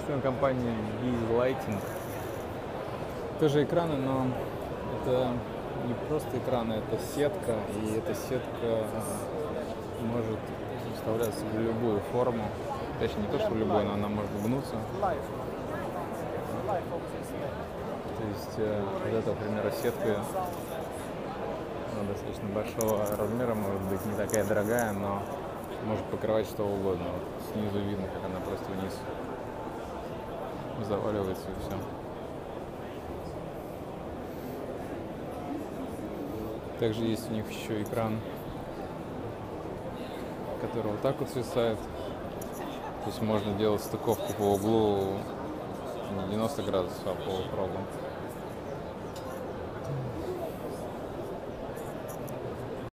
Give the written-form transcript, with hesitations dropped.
собственно, компания V-Lighting. Тоже экраны, но это не просто экраны, это сетка, и эта сетка может вставляться в любую форму. Точнее, не то, что в любую, но она может гнуться. То есть вот эта, например, сетка достаточно большого размера, может быть не такая дорогая, но может покрывать что угодно. Вот снизу видно, как она просто вниз заваливается и все. Также есть у них еще экран, который вот так вот свисает. То есть можно делать стыковку по углу не 90 градусов, а по кругу.